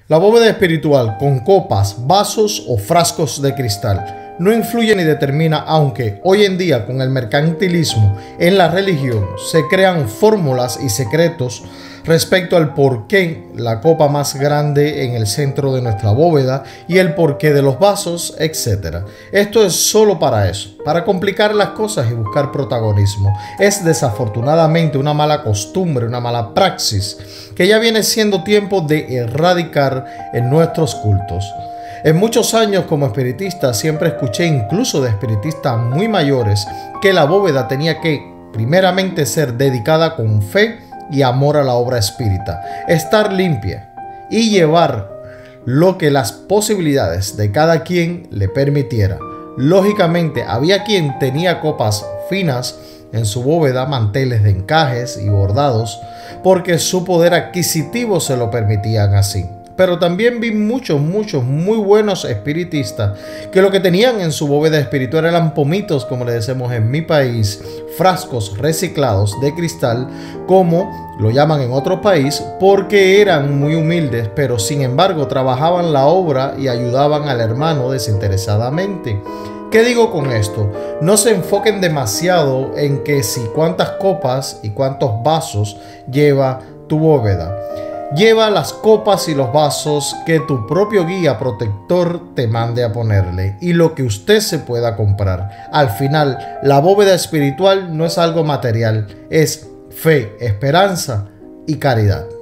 La bóveda espiritual con copas, vasos o frascos de cristal no influye ni determina, aunque hoy en día con el mercantilismo en la religión se crean fórmulas y secretos respecto al porqué la copa más grande en el centro de nuestra bóveda y el porqué de los vasos, etc. Esto es solo para eso, para complicar las cosas y buscar protagonismo. Es desafortunadamente una mala costumbre, una mala praxis que ya viene siendo tiempo de erradicar en nuestros cultos. En muchos años como espiritista siempre escuché, incluso de espiritistas muy mayores, que la bóveda tenía que primeramente ser dedicada con fe y amor a la obra espírita, estar limpia y llevar lo que las posibilidades de cada quien le permitiera. Lógicamente había quien tenía copas finas en su bóveda, manteles de encajes y bordados, porque su poder adquisitivo se lo permitían así. Pero también vi muchos muy buenos espiritistas que lo que tenían en su bóveda espiritual eran pomitos, como le decimos en mi país, frascos reciclados de cristal, como lo llaman en otro país, porque eran muy humildes, pero sin embargo trabajaban la obra y ayudaban al hermano desinteresadamente. ¿Qué digo con esto? No se enfoquen demasiado en que si cuántas copas y cuántos vasos lleva tu bóveda. Lleva las copas y los vasos que tu propio guía protector te mande a ponerle y lo que usted se pueda comprar. Al final, la bóveda espiritual no es algo material, es fe, esperanza y caridad.